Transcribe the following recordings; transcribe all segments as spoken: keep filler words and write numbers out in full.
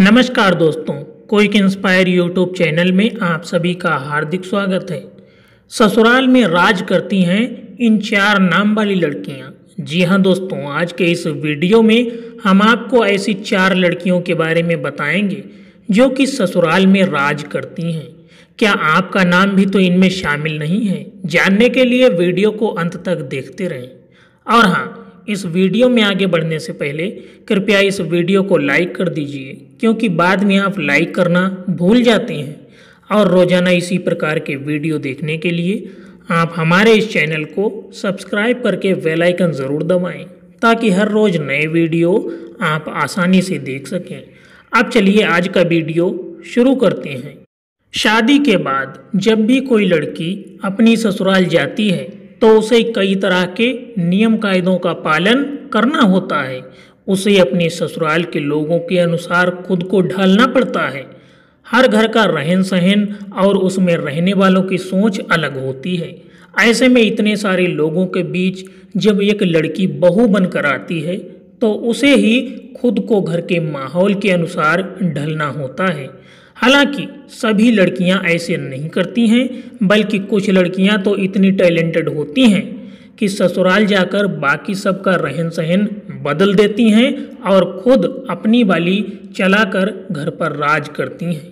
नमस्कार दोस्तों, quick inspire YouTube channel में आप सभी का हार्दिक स्वागत है। ससुराल में राज करती हैं इन चार नाम वाली लड़कियां। जी हां दोस्तों, आज के इस वीडियो में हम आपको ऐसी चार लड़कियों के बारे में बताएंगे जो कि ससुराल में राज करती हैं। क्या आपका नाम भी तो इनमें शामिल नहीं है? जानने के लिए वीडियो को अंत तक देखते रहें। और हाँ, इस वीडियो में आगे बढ़ने से पहले कृपया इस वीडियो को लाइक कर दीजिए, क्योंकि बाद में आप लाइक करना भूल जाते हैं। और रोजाना इसी प्रकार के वीडियो देखने के लिए आप हमारे इस चैनल को सब्सक्राइब करके बेल आइकन ज़रूर दबाएं, ताकि हर रोज़ नए वीडियो आप आसानी से देख सकें। अब चलिए आज का वीडियो शुरू करते हैं। शादी के बाद जब भी कोई लड़की अपनी ससुराल जाती है तो उसे कई तरह के नियम कायदों का पालन करना होता है। उसे अपने ससुराल के लोगों के अनुसार खुद को ढालना पड़ता है। हर घर का रहन सहन और उसमें रहने वालों की सोच अलग होती है। ऐसे में इतने सारे लोगों के बीच जब एक लड़की बहू बनकर आती है तो उसे ही खुद को घर के माहौल के अनुसार ढलना होता है। हालांकि सभी लड़कियां ऐसे नहीं करती हैं, बल्कि कुछ लड़कियां तो इतनी टैलेंटेड होती हैं कि ससुराल जाकर बाकी सबका रहन सहन बदल देती हैं और खुद अपनी वाली चलाकर घर पर राज करती हैं।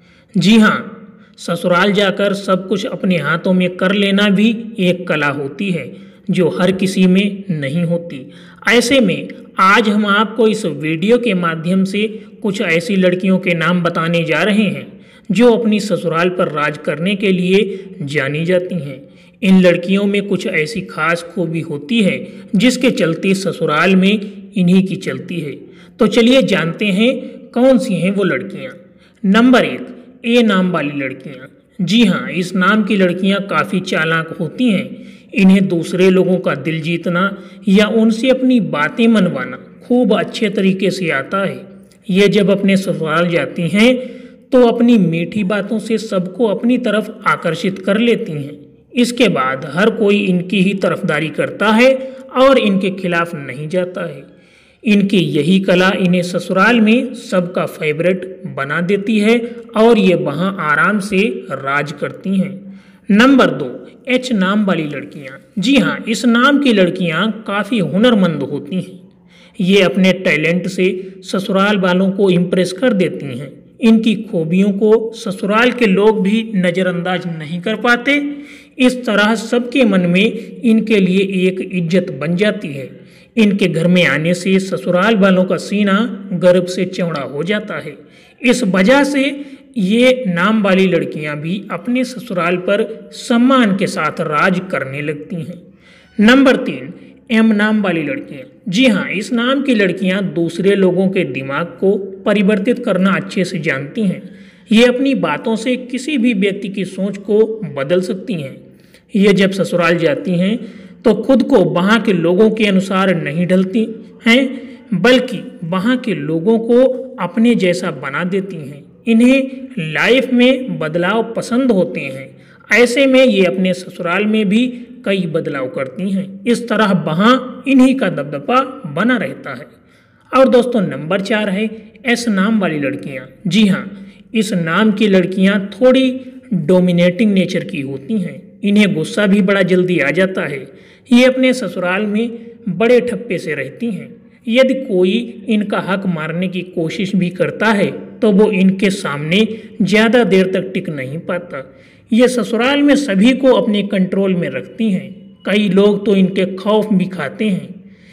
जी हाँ, ससुराल जाकर सब कुछ अपने हाथों में कर लेना भी एक कला होती है जो हर किसी में नहीं होती। ऐसे में आज हम आपको इस वीडियो के माध्यम से कुछ ऐसी लड़कियों के नाम बताने जा रहे हैं जो अपनी ससुराल पर राज करने के लिए जानी जाती हैं। इन लड़कियों में कुछ ऐसी खास खूबी होती है जिसके चलते ससुराल में इन्हीं की चलती है। तो चलिए जानते हैं कौन सी हैं वो लड़कियां। नंबर एक, ए नाम वाली लड़कियां। जी हाँ, इस नाम की लड़कियां काफ़ी चालाक होती हैं। इन्हें दूसरे लोगों का दिल जीतना या उनसे अपनी बातें मनवाना खूब अच्छे तरीके से आता है। ये जब अपने ससुराल जाती हैं तो अपनी मीठी बातों से सबको अपनी तरफ आकर्षित कर लेती हैं। इसके बाद हर कोई इनकी ही तरफदारी करता है और इनके खिलाफ नहीं जाता है। इनकी यही कला इन्हें ससुराल में सबका फेवरेट बना देती है और ये वहाँ आराम से राज करती हैं। नंबर दो, एच नाम वाली लड़कियां। जी हाँ, इस नाम की लड़कियां काफ़ी हुनरमंद होती हैं। ये अपने टैलेंट से ससुराल वालों को इम्प्रेस कर देती हैं। इनकी खूबियों को ससुराल के लोग भी नज़रअंदाज नहीं कर पाते। इस तरह सबके मन में इनके लिए एक इज्जत बन जाती है। इनके घर में आने से ससुराल वालों का सीना गर्व से चौड़ा हो जाता है। इस वजह से ये नाम वाली लड़कियां भी अपने ससुराल पर सम्मान के साथ राज करने लगती हैं। नंबर तीन, एम नाम वाली लड़कियां। जी हाँ, इस नाम की लड़कियां दूसरे लोगों के दिमाग को परिवर्तित करना अच्छे से जानती हैं। ये अपनी बातों से किसी भी व्यक्ति की सोच को बदल सकती हैं। ये जब ससुराल जाती हैं तो खुद को वहाँ के लोगों के अनुसार नहीं ढलती हैं, बल्कि वहाँ के लोगों को अपने जैसा बना देती हैं। इन्हें लाइफ में बदलाव पसंद होते हैं। ऐसे में ये अपने ससुराल में भी कई बदलाव करती हैं। इस तरह वहाँ इन्हीं का दबदबा बना रहता है। और दोस्तों, नंबर चार है एस नाम वाली लड़कियाँ। जी हाँ, इस नाम की लड़कियाँ थोड़ी डोमिनेटिंग नेचर की होती हैं। इन्हें गुस्सा भी बड़ा जल्दी आ जाता है। ये अपने ससुराल में बड़े ठप्पे से रहती हैं। यदि कोई इनका हक मारने की कोशिश भी करता है तो वो इनके सामने ज़्यादा देर तक टिक नहीं पाता। ये ससुराल में सभी को अपने कंट्रोल में रखती हैं। कई लोग तो इनके खौफ भी खाते हैं।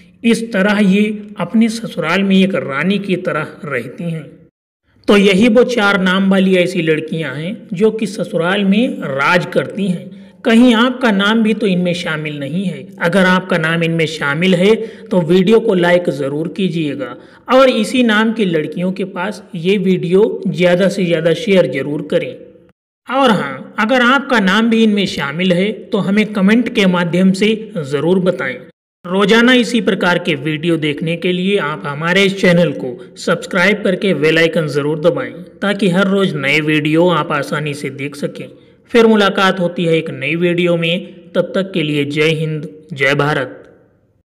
इस तरह ये अपने ससुराल में एक रानी की तरह रहती हैं। तो यही वो चार नाम वाली ऐसी लड़कियां हैं जो कि ससुराल में राज करती हैं। कहीं आपका नाम भी तो इनमें शामिल नहीं है? अगर आपका नाम इनमें शामिल है तो वीडियो को लाइक ज़रूर कीजिएगा और इसी नाम की लड़कियों के पास ये वीडियो ज़्यादा से ज़्यादा शेयर ज़रूर करें। और हाँ, अगर आपका नाम भी इनमें शामिल है तो हमें कमेंट के माध्यम से ज़रूर बताएं। रोजाना इसी प्रकार के वीडियो देखने के लिए आप हमारे इस चैनल को सब्सक्राइब करके बेल आइकन ज़रूर दबाएं, ताकि हर रोज़ नए वीडियो आप आसानी से देख सकें। फिर मुलाकात होती है एक नई वीडियो में। तब तक के लिए जय हिंद, जय भारत।